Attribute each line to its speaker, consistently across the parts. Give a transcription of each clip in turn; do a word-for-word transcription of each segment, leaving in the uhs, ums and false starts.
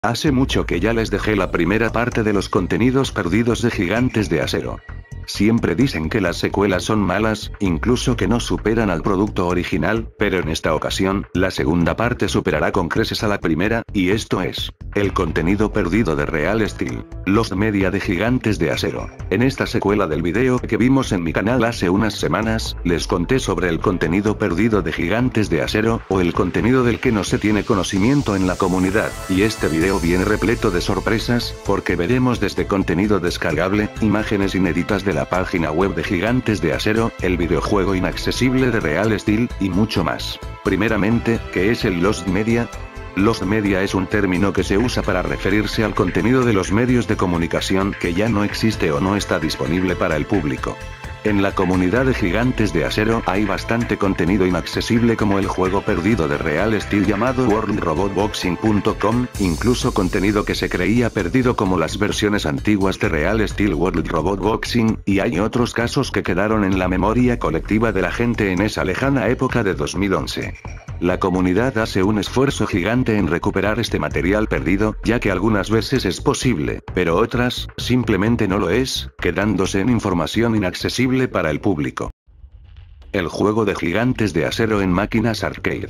Speaker 1: Hace mucho que ya les dejé la primera parte de los contenidos perdidos de Gigantes de Acero. Siempre dicen que las secuelas son malas, incluso que no superan al producto original, pero en esta ocasión, la segunda parte superará con creces a la primera, y esto es el contenido perdido de Real Steel, Lost Media de Gigantes de Acero. En esta secuela del video que vimos en mi canal hace unas semanas, les conté sobre el contenido perdido de Gigantes de Acero, o el contenido del que no se tiene conocimiento en la comunidad, y este video viene repleto de sorpresas, porque veremos desde contenido descargable, imágenes inéditas de la página web de Gigantes de Acero, el videojuego inaccesible de Real Steel, y mucho más. Primeramente, ¿qué es el Lost Media? Lost Media es un término que se usa para referirse al contenido de los medios de comunicación que ya no existe o no está disponible para el público. En la comunidad de Gigantes de Acero hay bastante contenido inaccesible como el juego perdido de Real Steel llamado world robot boxing punto com, incluso contenido que se creía perdido como las versiones antiguas de Real Steel World Robot Boxing, y hay otros casos que quedaron en la memoria colectiva de la gente en esa lejana época de dos mil once. La comunidad hace un esfuerzo gigante en recuperar este material perdido, ya que algunas veces es posible, pero otras, simplemente no lo es, quedándose en información inaccesible para el público. El juego de Gigantes de Acero en máquinas arcade.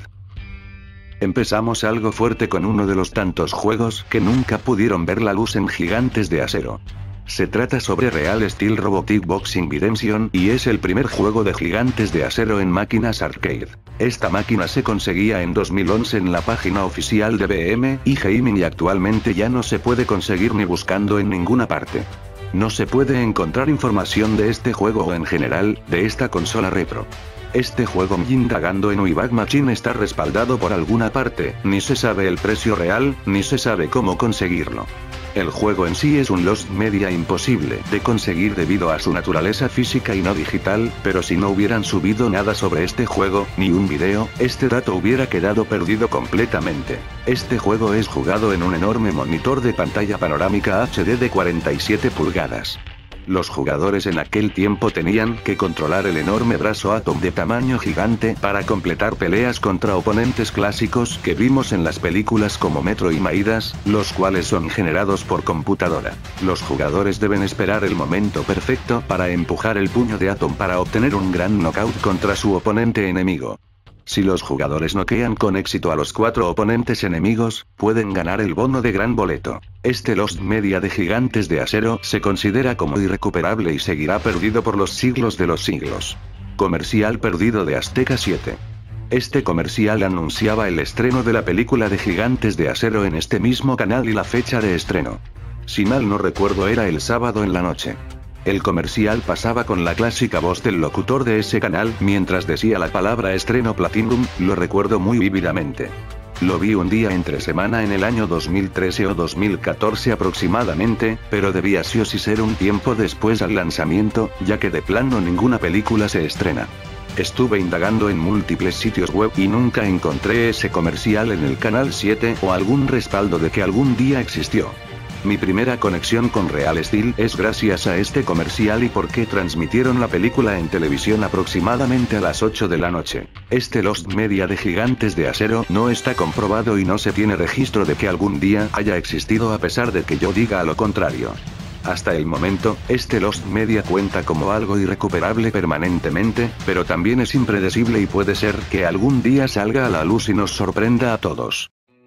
Speaker 1: Empezamos algo fuerte con uno de los tantos juegos que nunca pudieron ver la luz en Gigantes de Acero. Se trata sobre Real Steel Robotic Boxing Redemption, y es el primer juego de Gigantes de Acero en máquinas arcade. Esta máquina se conseguía en dos mil once en la página oficial de B M I Gaming y actualmente ya no se puede conseguir ni buscando en ninguna parte. No se puede encontrar información de este juego o en general, de esta consola retro. Este juego indagando en Wayback Machine está respaldado por alguna parte, ni se sabe el precio real, ni se sabe cómo conseguirlo. El juego en sí es un Lost Media imposible de conseguir debido a su naturaleza física y no digital, pero si no hubieran subido nada sobre este juego, ni un video, este dato hubiera quedado perdido completamente. Este juego es jugado en un enorme monitor de pantalla panorámica H D de cuarenta y siete pulgadas. Los jugadores en aquel tiempo tenían que controlar el enorme brazo Atom de tamaño gigante para completar peleas contra oponentes clásicos que vimos en las películas como Metro y Midas, los cuales son generados por computadora. Los jugadores deben esperar el momento perfecto para empujar el puño de Atom para obtener un gran knockout contra su oponente enemigo. Si los jugadores noquean con éxito a los cuatro oponentes enemigos, pueden ganar el bono de gran boleto. Este Lost Media de Gigantes de Acero se considera como irrecuperable y seguirá perdido por los siglos de los siglos. Comercial perdido de Azteca siete. Este comercial anunciaba el estreno de la película de Gigantes de Acero en este mismo canal y la fecha de estreno. Si mal no recuerdo era el sábado en la noche. El comercial pasaba con la clásica voz del locutor de ese canal mientras decía la palabra estreno Platinum, lo recuerdo muy vívidamente. Lo vi un día entre semana en el año dos mil trece o dos mil catorce aproximadamente, pero debía sí o sí ser un tiempo después al lanzamiento, ya que de plano ninguna película se estrena. Estuve indagando en múltiples sitios web y nunca encontré ese comercial en el canal siete o algún respaldo de que algún día existió. Mi primera conexión con Real Steel es gracias a este comercial y porque transmitieron la película en televisión aproximadamente a las ocho de la noche. Este Lost Media de Gigantes de Acero no está comprobado y no se tiene registro de que algún día haya existido a pesar de que yo diga lo contrario. Hasta el momento, este Lost Media cuenta como algo irrecuperable permanentemente, pero también es impredecible y puede ser que algún día salga a la luz y nos sorprenda a todos.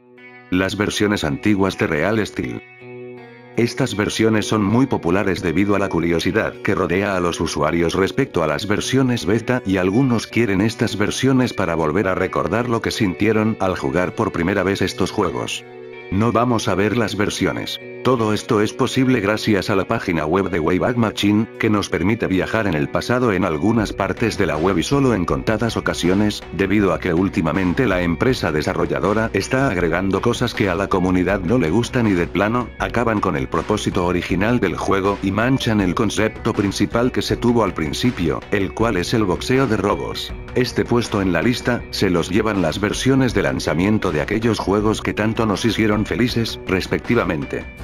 Speaker 1: Las versiones antiguas de Real Steel. Estas versiones son muy populares debido a la curiosidad que rodea a los usuarios respecto a las versiones beta y algunos quieren estas versiones para volver a recordar lo que sintieron al jugar por primera vez estos juegos. No vamos a ver las versiones. Todo esto es posible gracias a la página web de Wayback Machine, que nos permite viajar en el pasado en algunas partes de la web y solo en contadas ocasiones, debido a que últimamente la empresa desarrolladora está agregando cosas que a la comunidad no le gustan y de plano, acaban con el propósito original del juego y manchan el concepto principal que se tuvo al principio, el cual es el boxeo de robots. Este puesto en la lista, se los llevan las versiones de lanzamiento de aquellos juegos que tanto nos hicieron felices, respectivamente.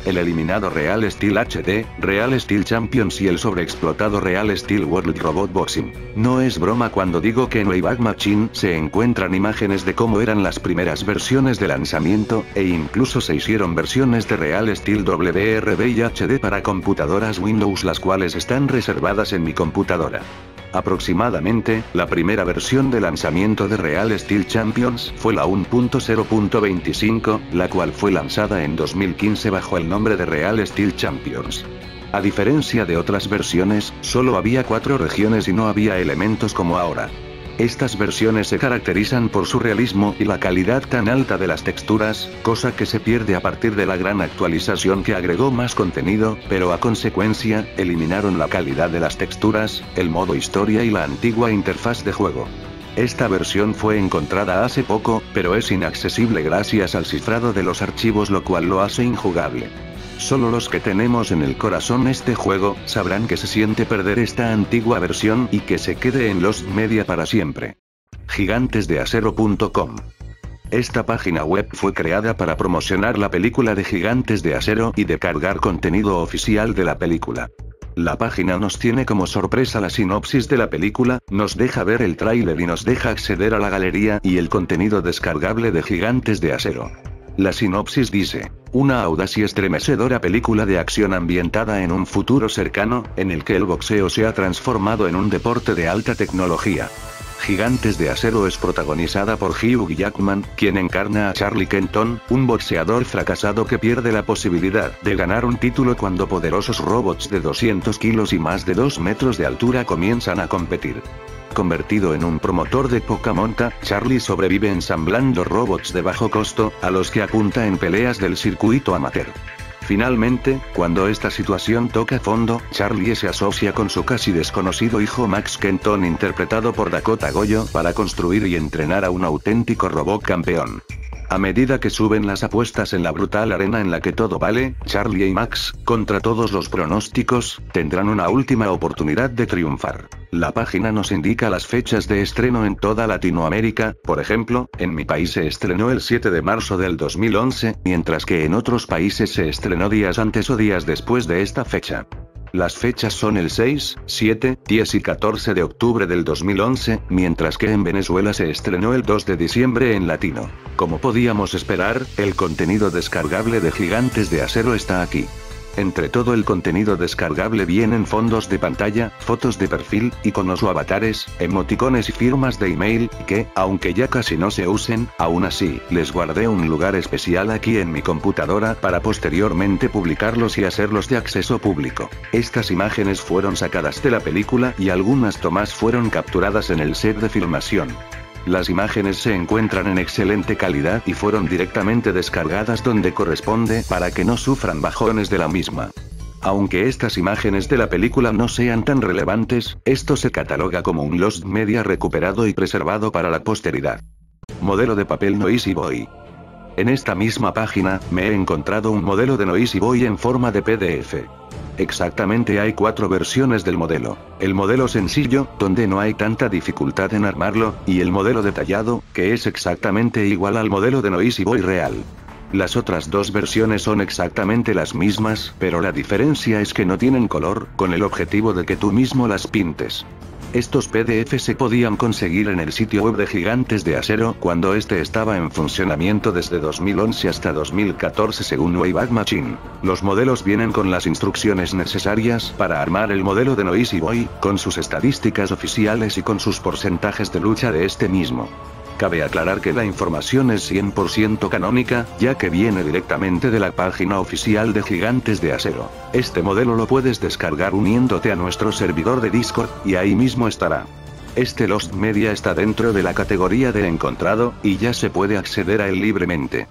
Speaker 1: el eliminado Real Steel H D, Real Steel Champions y el sobreexplotado Real Steel World Robot Boxing. No es broma cuando digo que en Wayback Machine se encuentran imágenes de cómo eran las primeras versiones de lanzamiento, e incluso se hicieron versiones de Real Steel W R B y H D para computadoras Windows, las cuales están reservadas en mi computadora. Aproximadamente, la primera versión de lanzamiento de Real Steel Champions fue la uno punto cero punto veinticinco, la cual fue lanzada en dos mil quince bajo el nombre de Real Steel Champions. A diferencia de otras versiones, solo había cuatro regiones y no había elementos como ahora. Estas versiones se caracterizan por su realismo y la calidad tan alta de las texturas, cosa que se pierde a partir de la gran actualización que agregó más contenido, pero a consecuencia, eliminaron la calidad de las texturas, el modo historia y la antigua interfaz de juego. Esta versión fue encontrada hace poco, pero es inaccesible gracias al cifrado de los archivos, lo cual lo hace injugable. Solo los que tenemos en el corazón este juego, sabrán que se siente perder esta antigua versión y que se quede en Lost Media para siempre. Gigantes de Acero punto com. Esta página web fue creada para promocionar la película de Gigantes de Acero y de cargar contenido oficial de la película. La página nos tiene como sorpresa la sinopsis de la película, nos deja ver el tráiler y nos deja acceder a la galería y el contenido descargable de Gigantes de Acero. La sinopsis dice: una audaz y estremecedora película de acción ambientada en un futuro cercano, en el que el boxeo se ha transformado en un deporte de alta tecnología. Gigantes de Acero es protagonizada por Hugh Jackman, quien encarna a Charlie Kenton, un boxeador fracasado que pierde la posibilidad de ganar un título cuando poderosos robots de doscientos kilos y más de dos metros de altura comienzan a competir. Convertido en un promotor de poca monta, Charlie sobrevive ensamblando robots de bajo costo, a los que apunta en peleas del circuito amateur. Finalmente, cuando esta situación toca fondo, Charlie se asocia con su casi desconocido hijo Max Kenton, interpretado por Dakota Goyo, para construir y entrenar a un auténtico robot campeón. A medida que suben las apuestas en la brutal arena en la que todo vale, Charlie y Max, contra todos los pronósticos, tendrán una última oportunidad de triunfar. La página nos indica las fechas de estreno en toda Latinoamérica, por ejemplo, en mi país se estrenó el siete de marzo del dos mil once, mientras que en otros países se estrenó días antes o días después de esta fecha. Las fechas son el seis, siete, diez y catorce de octubre del dos mil once, mientras que en Venezuela se estrenó el dos de diciembre en latino. Como podíamos esperar, el contenido descargable de Gigantes de Acero está aquí. Entre todo el contenido descargable vienen fondos de pantalla, fotos de perfil, iconos o avatares, emoticones y firmas de email, que, aunque ya casi no se usen, aún así, les guardé un lugar especial aquí en mi computadora para posteriormente publicarlos y hacerlos de acceso público. Estas imágenes fueron sacadas de la película y algunas tomas fueron capturadas en el set de filmación. Las imágenes se encuentran en excelente calidad y fueron directamente descargadas donde corresponde para que no sufran bajones de la misma. Aunque estas imágenes de la película no sean tan relevantes, esto se cataloga como un Lost Media recuperado y preservado para la posteridad. Modelo de papel Noisy Boy. En esta misma página, me he encontrado un modelo de Noisy Boy en forma de P D F. Exactamente hay cuatro versiones del modelo. El modelo sencillo, donde no hay tanta dificultad en armarlo, y el modelo detallado, que es exactamente igual al modelo de Noisy Boy real. Las otras dos versiones son exactamente las mismas, pero la diferencia es que no tienen color, con el objetivo de que tú mismo las pintes. Estos P D F se podían conseguir en el sitio web de Gigantes de Acero cuando este estaba en funcionamiento desde dos mil once hasta dos mil catorce según Wayback Machine. Los modelos vienen con las instrucciones necesarias para armar el modelo de Noisy Boy, con sus estadísticas oficiales y con sus porcentajes de lucha de este mismo. Cabe aclarar que la información es cien por ciento canónica, ya que viene directamente de la página oficial de Gigantes de Acero. Este modelo lo puedes descargar uniéndote a nuestro servidor de Discord, y ahí mismo estará. Este Lost Media está dentro de la categoría de encontrado, y ya se puede acceder a él libremente.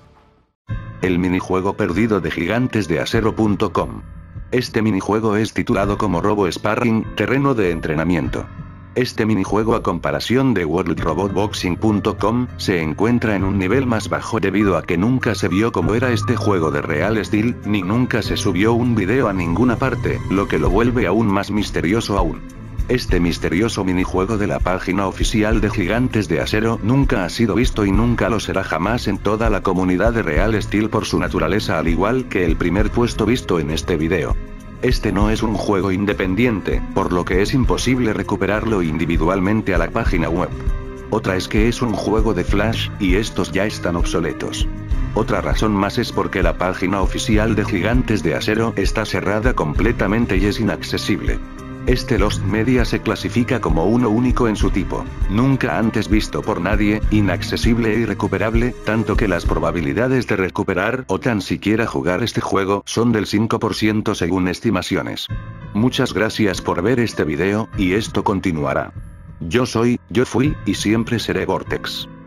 Speaker 1: El minijuego perdido de Gigantes de Acero punto com. Este minijuego es titulado como Robo Sparring, terreno de entrenamiento. Este minijuego, a comparación de World Robot Boxing punto com, se encuentra en un nivel más bajo debido a que nunca se vio cómo era este juego de Real Steel, ni nunca se subió un video a ninguna parte, lo que lo vuelve aún más misterioso aún. Este misterioso minijuego de la página oficial de Gigantes de Acero nunca ha sido visto y nunca lo será jamás en toda la comunidad de Real Steel por su naturaleza, al igual que el primer puesto visto en este video. Este no es un juego independiente, por lo que es imposible recuperarlo individualmente a la página web. Otra es que es un juego de Flash, y estos ya están obsoletos. Otra razón más es porque la página oficial de Gigantes de Acero está cerrada completamente y es inaccesible. Este Lost Media se clasifica como uno único en su tipo, nunca antes visto por nadie, inaccesible e irrecuperable, tanto que las probabilidades de recuperar o tan siquiera jugar este juego son del cinco por ciento según estimaciones. Muchas gracias por ver este video, y esto continuará. Yo soy, yo fui, y siempre seré Vortex.